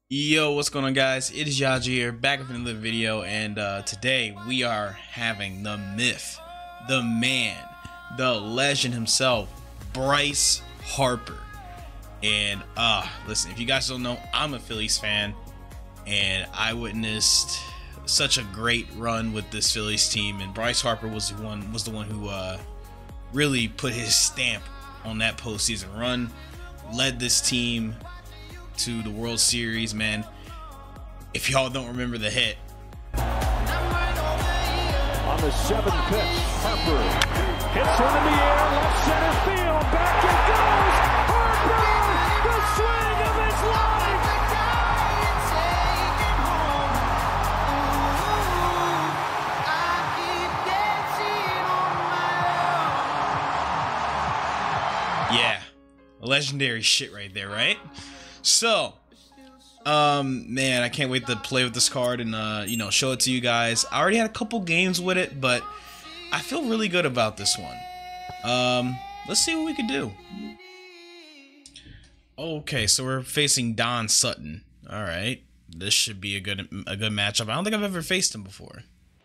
Yo, what's going on, guys? It is Yajji here, back with another video, and today we are having the myth, the man, the legend himself, Bryce Harper. And listen, if you guys don't know, I'm a Phillies fan, and I witnessed such a great run with this Phillies team, and Bryce Harper was the one who really put his stamp on that postseason run, led this team to the World Series, man. If y'all don't remember the hit. On the seventh pitch, Harper hits one in the air, left center field, back it goes! Harper, the swing of his life! Yeah, legendary shit right there, right? So, man, I can't wait to play with this card and, show it to you guys. I already had a couple games with it, but I feel really good about this one. Let's see what we could do. Okay, so we're facing Don Sutton. All right, this should be a good matchup. I don't think I've ever faced him before.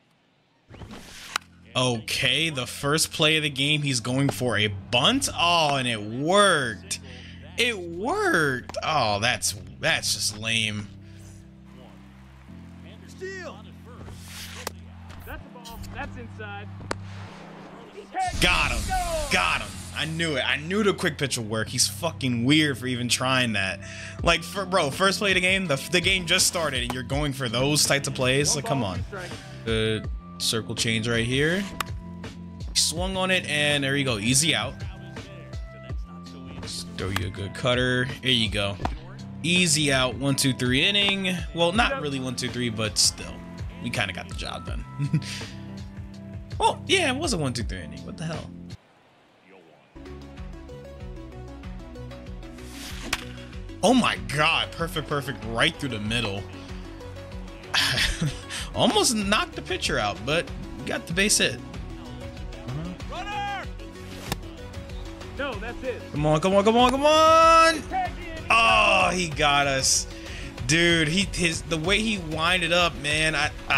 Okay, the first play of the game, he's going for a bunt. Oh, and it worked. It worked. Oh, that's just lame. That's the ball. That's inside. Got him. Got him. I knew it. I knew the quick pitch would work. He's fucking weird for even trying that. Like, bro, first play of the game, the game just started, and you're going for those types of plays. Like, come on. Good circle change right here. He swung on it, and there you go. Easy out. Throw you a good cutter. Here you go. Easy out. 1, 2, 3 inning. Well, not really 1, 2, 3, but still, we kind of got the job done. Well, yeah, it was a 1, 2, 3 inning. What the hell? Oh my God! Perfect, right through the middle. Almost knocked the pitcher out, but got the base hit. No, that's it. Come on, come on, come on, come on! Oh, he got us. Dude, the way he winded up, man,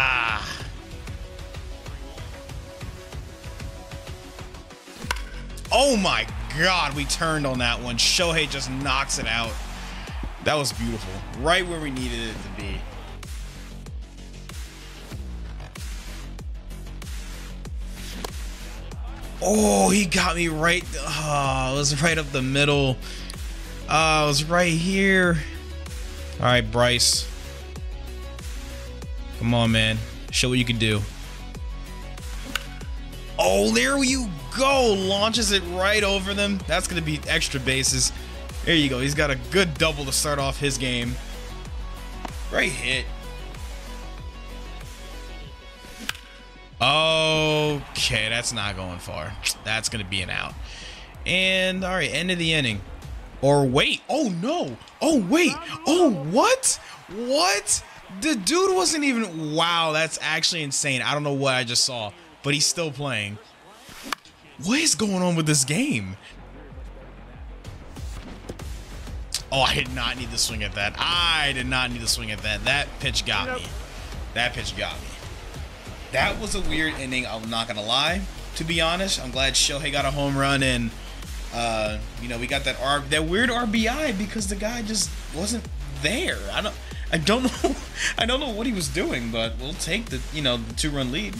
Oh my God, we turned on that one. Shohei just knocks it out. That was beautiful. Right where we needed it to be. Oh, he got me right. Oh, it was right up the middle. Oh, it was right here. All right, Bryce. Come on, man. Show what you can do. Oh, there you go. Launches it right over them. That's going to be extra bases. There you go. He's got a good double to start off his game. Great hit. Okay, that's not going far. That's going to be an out. And, all right, end of the inning. Or wait. Oh, no. Oh, wait. Oh, what? What? The dude wasn't even... Wow, that's actually insane. I don't know what I just saw, but he's still playing. What is going on with this game? Oh, I did not need to swing at that. I did not need to swing at that. That pitch got me. That pitch got me. That was a weird inning, I'm not gonna lie. To be honest, I'm glad Shohei got a home run, and we got that weird RBI because the guy just wasn't there. I don't know what he was doing, but we'll take the the 2-run lead.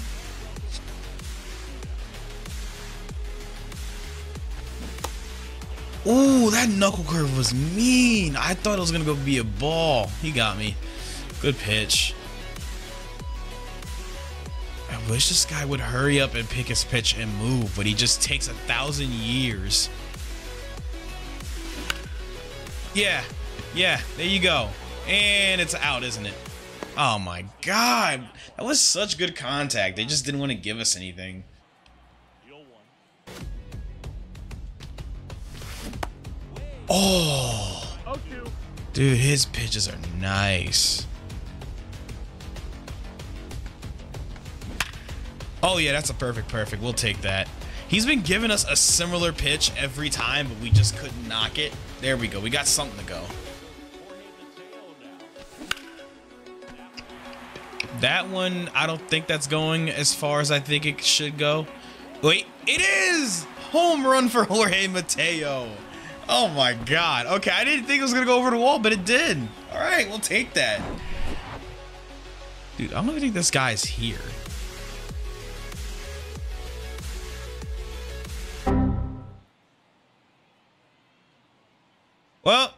Ooh, that knuckle curve was mean. I thought it was gonna go be a ball. He got me. Good pitch. I wish this guy would hurry up and pick his pitch and move, but he just takes 1,000 years. Yeah, there you go. And it's out, isn't it? Oh my God. That was such good contact. They just didn't want to give us anything. Oh. Dude, his pitches are nice. Oh yeah, that's a perfect. We'll take that. He's been giving us a similar pitch every time, but we just couldn't knock it. There we go. We got something to go. That one, I don't think that's going as far as I think it should go. Wait, it is! Home run for Jorge Mateo. Oh my God. Okay, I didn't think it was gonna go over the wall, but it did. All right, we'll take that. Dude, I don't even think this guy's here. Well,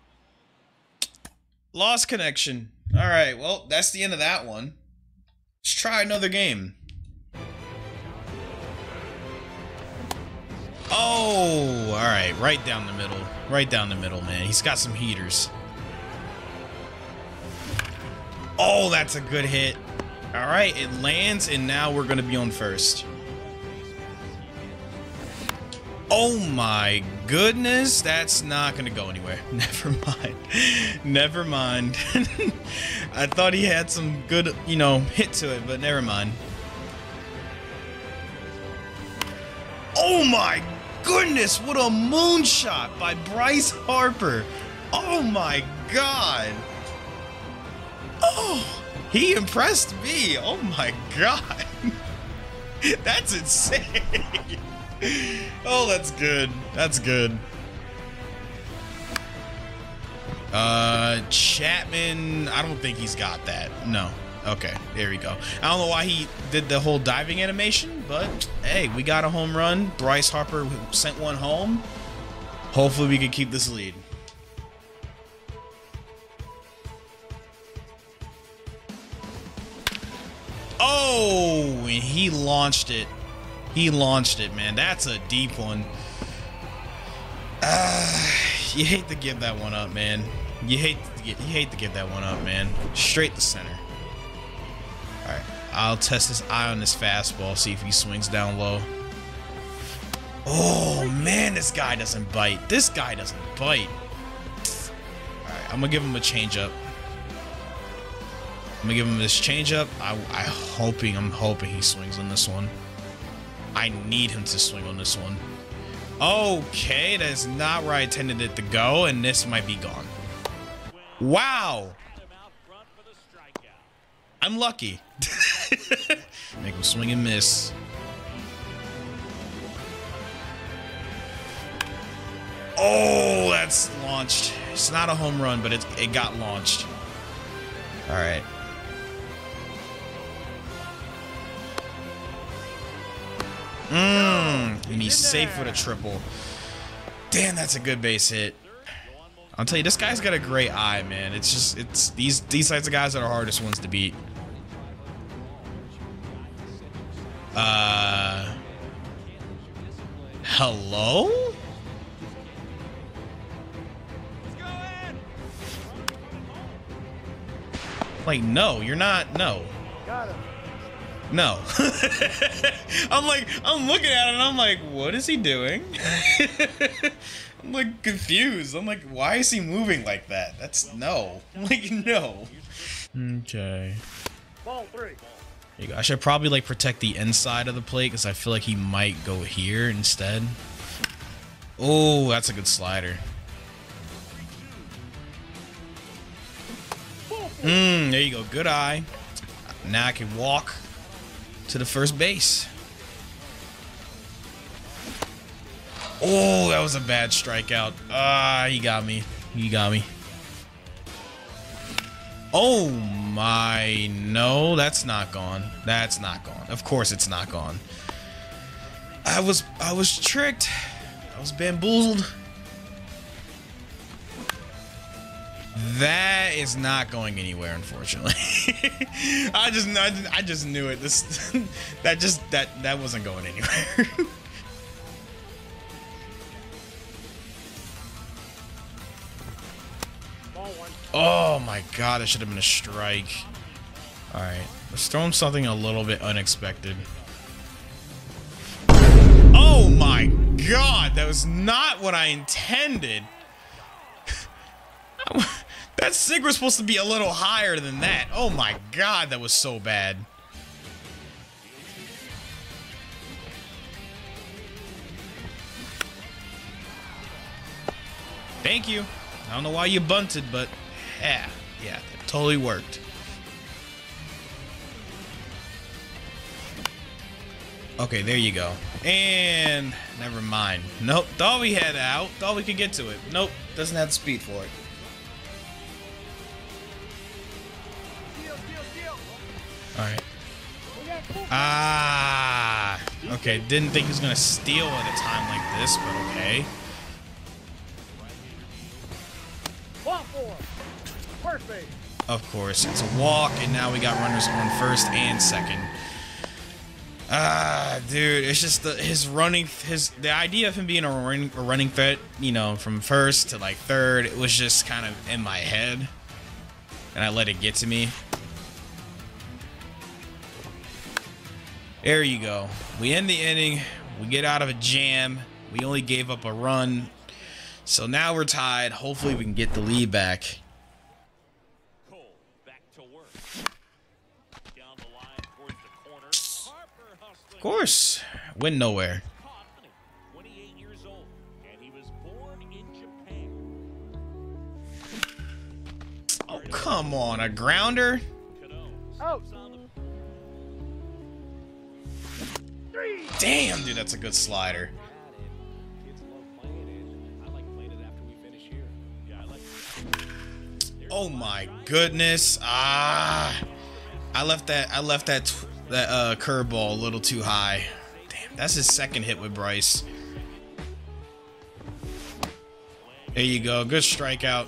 lost connection. All right, well, that's the end of that one. Let's try another game. Oh, all right, right down the middle. Right down the middle, man. He's got some heaters. Oh, that's a good hit. All right, it lands, and now we're going to be on first. Oh my goodness, that's not gonna go anywhere. Never mind. Never mind. I thought he had some good, you know, hit to it, but never mind. Oh my goodness, what a moonshot by Bryce Harper. Oh my God. Oh, he impressed me. Oh my God. That's insane. Oh, that's good. That's good. Chapman, I don't think he's got that. No. Okay, there we go. I don't know why he did the whole diving animation, but hey, we got a home run. Bryce Harper sent one home. Hopefully we can keep this lead. Oh, and he launched it. He launched it, man. That's a deep one. You hate to give that one up, man. You hate to give that one up, man. Straight to center. All right, I'll test his eye on this fastball, see if he swings down low. Oh man, this guy doesn't bite. This guy doesn't bite. All right, I'm gonna give him a changeup. I'm gonna give him this changeup. I'm hoping he swings on this one. I need him to swing on this one. Okay, that's not where I intended it to go, and this might be gone. Wow. I'm lucky. Make him swing and miss. Oh, that's launched. It's not a home run, but it got launched. All right. And he's safe with a triple. Damn, that's a good base hit. I'll tell you, this guy's got a great eye, man. It's these types of guys are the hardest ones to beat. Hello? Like, no, you're not. No. Got him. No. I'm looking at it and I'm like, what is he doing? I'm like confused. I'm like, why is he moving like that? That's no. I'm like, no. Okay. Ball 3. There you go. I should probably like protect the inside of the plate because I feel like he might go here instead. Oh, that's a good slider. There you go. Good eye. Now I can walk to the first base. Oh, that was a bad strikeout. He got me. He got me. Oh my, no, that's not gone. That's not gone. Of course it's not gone. I was tricked. I was bamboozled. That is not going anywhere, unfortunately. I just knew it. That wasn't going anywhere. Oh my God, that should have been a strike. All right, let's throw him something a little bit unexpected. Oh my God, that was not what I intended. That sinker was supposed to be a little higher than that. Oh my God, that was so bad. Thank you. I don't know why you bunted, but yeah, that totally worked. Okay, there you go. And never mind. Nope, thought we had out. Thought we could get to it. Nope, doesn't have the speed for it. Alright. Ah, okay, didn't think he was gonna steal at a time like this, but okay. Of course, it's a walk, and now we got runners on first and second. Ah, dude, it's just the idea of him being a running threat, you know, from first to like third, it was just kind of in my head, and I let it get to me. There you go. We end the inning. We get out of a jam. We only gave up a run. So now we're tied. Hopefully we can get the lead back. Of course. Went nowhere. Oh, come on. A grounder? Oh. Damn, dude, that's a good slider. Oh my goodness. Ah, I left that curveball a little too high. Damn, that's his second hit with Bryce. There you go. Good strikeout.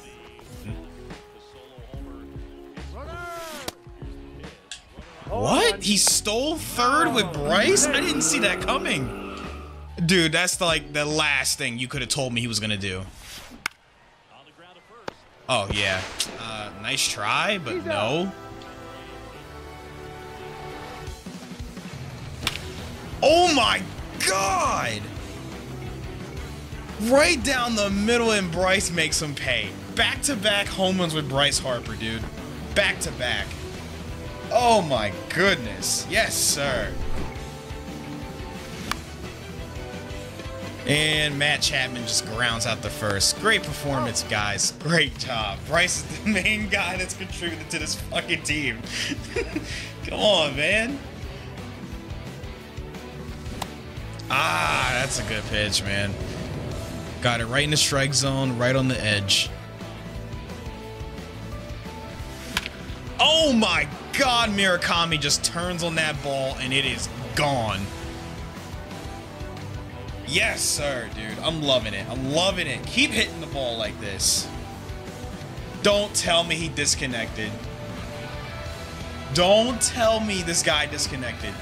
What? He stole third with Bryce? I didn't see that coming. Dude, that's like the last thing you could have told me he was going to do. Oh, yeah. Nice try, but no. Oh, my God. Right down the middle, and Bryce makes him pay. Back-to-back home runs with Bryce Harper, dude. Back-to-back. Oh my goodness. Yes, sir. And Matt Chapman just grounds out the first. Great performance, guys. Great job. Bryce is the main guy that's contributed to this fucking team. Come on, man. Ah, that's a good pitch, man. Got it right in the strike zone, right on the edge. Oh my God, Murakami just turns on that ball and it is gone. Yes, sir, dude. I'm loving it. I'm loving it. Keep hitting the ball like this. Don't tell me he disconnected. Don't tell me this guy disconnected.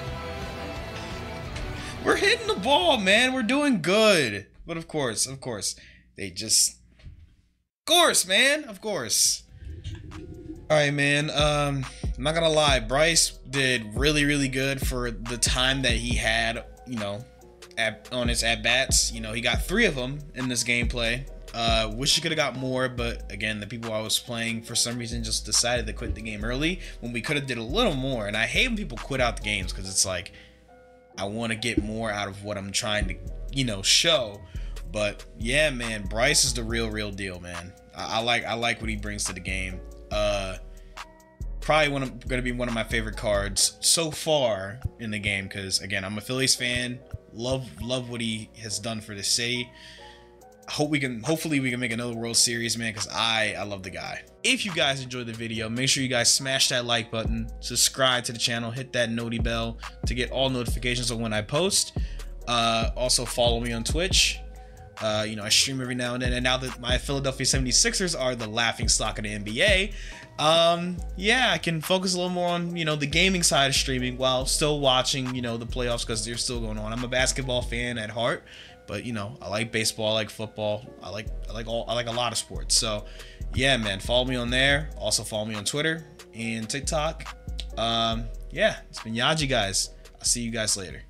We're hitting the ball, man. We're doing good. But of course, they just... Of course, man. Of course. All right, man. I'm not gonna lie. Bryce did really, really good for the time that he had, you know, on his at-bats. You know, he got 3 of them in this gameplay. Wish he could have got more, but again, the people I was playing for some reason just decided to quit the game early when we could have did a little more. And I hate when people quit out the games because it's like, I want to get more out of what I'm trying to, you know, show. But yeah, man, Bryce is the real deal, man. I like what he brings to the game. Probably gonna be one of my favorite cards so far in the game because again, I'm a Phillies fan. Love what he has done for the city. Hopefully we can make another World Series, man, because I love the guy. If you guys enjoyed the video, make sure you guys smash that like button, subscribe to the channel, hit that noti bell to get all notifications of when I post. Also follow me on Twitch. You know, I stream every now and then, and now that my Philadelphia 76ers are the laughing stock of the NBA, yeah, I can focus a little more on, you know, the gaming side of streaming while still watching, you know, the playoffs because they're still going on. I'm a basketball fan at heart, but you know, I like baseball, I like football, I like a lot of sports. So yeah, man, follow me on there. Also follow me on Twitter and TikTok. Yeah, it's been Yajji, guys. I'll see you guys later.